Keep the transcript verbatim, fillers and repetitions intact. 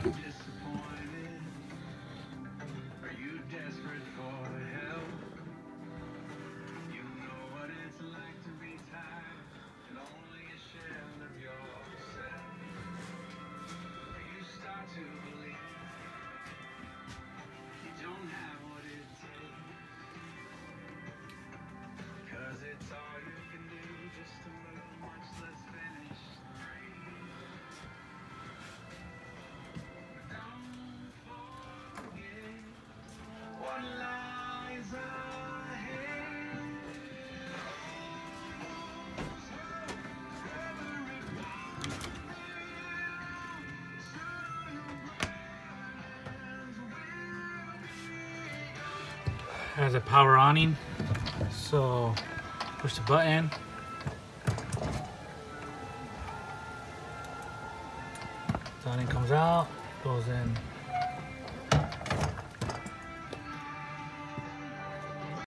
Has a power awning, so push the button. The awning comes out, goes in